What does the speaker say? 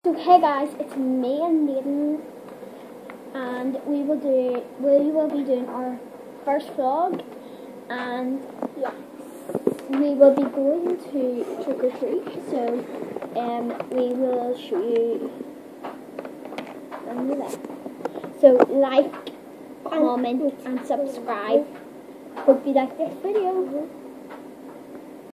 So hey guys, it's me and Nathan, and we will be doing our first vlog, and yeah, we will be going to trick or treat. So we will show you under that. So like, comment, and subscribe. Hope you like this video.